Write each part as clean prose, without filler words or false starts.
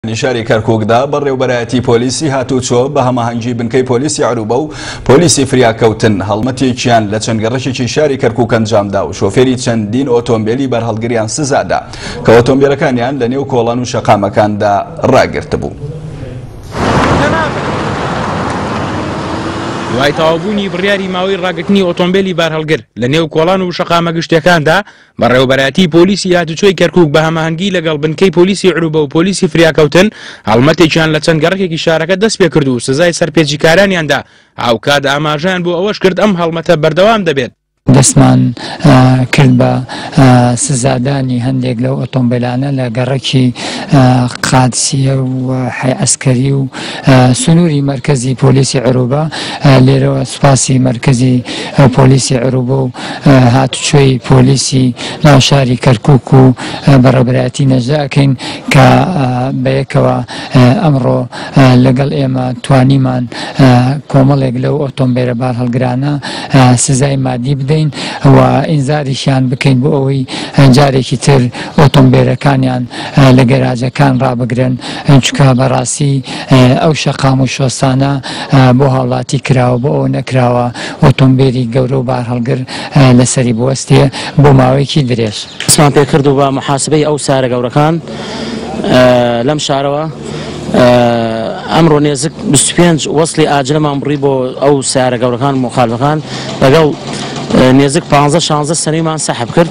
شاری کەرکووکدا بەڕێوەبەرایەتی پۆلیسی هاتوچۆ بە هەماهەنگی بنکەی پۆلیسی عروبە و پۆلیسی فریاکەوتن هەڵمەتێکیان لە چەندگەڕەشێکی شاری کەرکووک ئەنجامدا و شۆفێری چەندین ئۆتۆمبیلی بەرهەڵگریان سزادا کە ئۆتۆمبیلەکانیان لە نێو کۆڵان و شەقامەکاندا ڕاگرتبوو. دوای تەواوبوونی بڕیاری ماوەی ڕاگرتنی ئۆتۆمبیلی بارهەڵگر لە نێو کۆڵان و شەقامە گشتیەکاندا بەڕێوەبەرایەتی پۆلیسی هاتوچۆی کەرکووک بە هەماهەنگی لەگەڵ بنکەی پۆلیسی عروبە و پۆلیسی فریاکەوتن هەڵمەتێکیان لە چەند گەڕەکێکی شارەکە دەست پێ کرد و سزای سەرپێچیکارانیاندا هاوکات ئاماژەیان بۆ ئەوەش کرد ئەم هەڵمەتە بەردەوام دەبێت. دەستمان کرد بە سزادانی هەندێک لەو ئۆتۆمبیلانە لە گەڕەکی قادسیە و حی ئەسکەری و سنووری مرکزی پۆلیسی عروبە لێرەوە سوپاسی مرکزی پۆلیسی عروبە و هاتوچۆی پۆلیسی ناو شاری کەرکووک و بەڕێوەبەرایەتی نەژداکەین کە بەیەکەوە ئەمڕۆ لەگەڵ ئێمە توانیمان کۆمەڵێک لەو ئۆتۆمبیلە بارهەڵگرانە سزای مادی بدەین و ئینزاریشیان بکەین بۆ ئەوەی جارێکی تر ئۆتۆمبیلەکانیان لە گەراجەکان ڕابگرن چونکە بەڕاستی ئەو شەقام و شۆستانە بۆ هاوڵاتی کراوە بۆ ئەو نەکراوە ئۆتۆمبیلی گەورە و بارهەڵگر لەسەری بوەستێ بۆ ماوەیەکی درێژ. دەستمان پێ کرد و بە محاسبەی ئەو سارە گەورەکان لەم شارەوە ئەمڕۆ نێزک 25 وەسلی ئاجرەمان بڕی بۆ ئەو سارە گەورەکان مخالفەکان لەگەڵ نێزک 15-16 سەریمان سەحب کرد.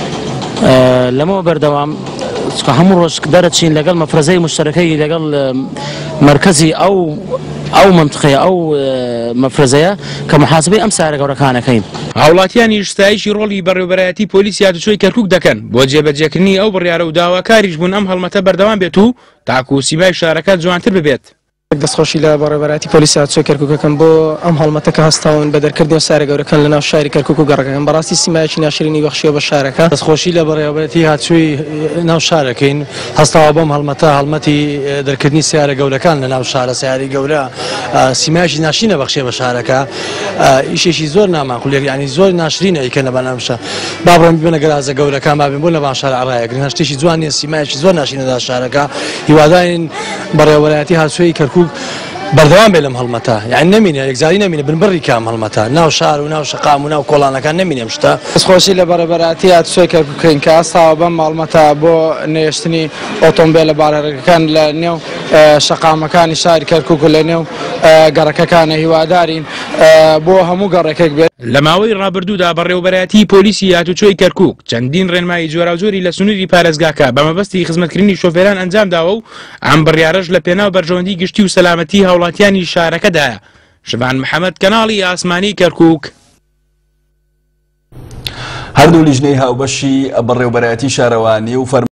لەمەوە بەردەوام هەموو ڕۆژ دەرەچین لەگەڵ مەفرەزەی مشتەرەکەی لەگەڵ مرکزی ئەو منطقەیە ئەو مەفرەزەیە کە محاسبەی ئەم سارە گەورەکانەکەین. هاوڵاتیانی شتایشی ڕۆڵی بەڕێوەبەرایەتی پۆلیسی هاتوچۆی کەرکووک دەکەن بۆ جێبەجێکردنی ئەو بڕیارە و داواکاریش بوون ئەم هەڵمەتە بەردەوام بێت و تاکو و سیمای شارەکە جوانتر ببێت. دەستخۆشی لە بەڕێوەبەرایەتی پۆلیسی هاتوچۆی کەرکووکەکەم بۆ ئەم هەڵمەتە کە هەستاون بە دەرکردنەوە سارە گەورەکان لە ناو شاری کەرکووک و گەڕەکەکەن بەڕاستی سیمایەکی ناشرینی بەخشیوە بە شارەکە. دەستخۆشی لە بەڕێوەبەرایەتی هاتوچۆی ناو شارەکەین هەستاوە بۆم هەڵمەتی دەرکردنی سیارە گەورەکان لە ناو شارە سیاری گەورە سیمایەکی ناشرینە بەخشیە بە شارەکە ئیشێکی زۆر ناماقولێر یعنی زۆر ناشرینە ئیکەنە بە ناوشە با بڕۆین ببنە گەراجە گەورەکان با بێن بۆ لە شارە ئەڕایەگرن هەشتێکی جوان نیە سیمایەکی زۆر ناشرینەدا شارەکە هیوادارین بەڕێوەبەرایەتی هاتوچۆی کەرکووک بەردەوام بێ لەم هەڵمەتە یعنی نەمینێ یەکجاری نەمینێ بنبڕی کام هەڵمەتە ناو شار و ناو شەقام و ناو کۆڵانەکان نەمینێم شتە. دەستخۆشی لە بەڕێوەبەرایەتی هاتوچۆی کەرکووکەین کە ئەستاوە بەم هەڵمەتە بۆ نێشتنی ئۆتۆمبیلە بارهەڵگرەکان لە نێو شەقامەکانی شاری کەرکووک و لە نێو گەڕەکەکانە هیوادارین بۆ هەموو گەڕێکێک بێت. لە ماوەی ڕابردوودا بەڕێوەبەرایەتی پۆلیسی هاتوچۆی کەرکووک چەندین ڕێنمایی جۆراوجۆری لە سنووری پارێزگاکە بە مەبەستی خزمەتکردنی شۆفێران ئەنجامداوە و ئەم بڕیارەش لە پێناو بەرژەوەندی گشتی و سەلامەتی هاوڵاتیانی شارەکەدایە. شەبان محەممەد کەناڵی ئاسمانی کەرکووک. هەردوو لیژنەی هاوبەشی بەڕێوەبەرایەتی شارەوانی و